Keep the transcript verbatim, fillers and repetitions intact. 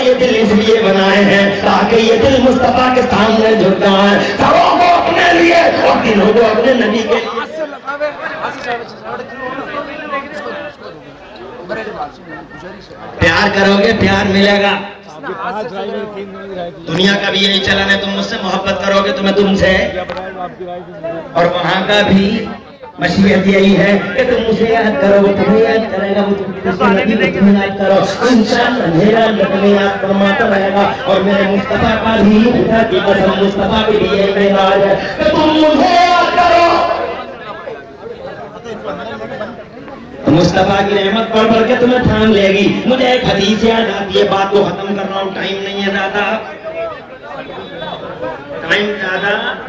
ये दिल इसलिए बनाए हैं ताकि ये दिल मुस्तफा के सामने झुक जाए, सबों को अपने लिए और दिलों को अपने नबी के लिए। प्यार करोगे प्यार मिलेगा। दुनिया का भी यही चलन है, तुम मुझसे मोहब्बत करोगे तो मैं तुमसे, और वहां का भी मशीयत यही है कि तुम मुझे याद करो वो तुम्हें याद करेगा, वो तुम्हें याद करो, इंशाअल्लाह मेरा तुम्हें याद फरमाता रहेगा। और मेरे मुस्तफा का भी खुदा की कसम मुस्तफा के लिए मेराज है कि तुम मुझे याद करो। मुस्तफा की रहमत पढ़ पढ़ के तुम्हें थाम लेगी। मुझे एक हदीस याद आती है, बात को खत्म कर रहा हूँ, टाइम नहीं है ज्यादा, टाइम ज्यादा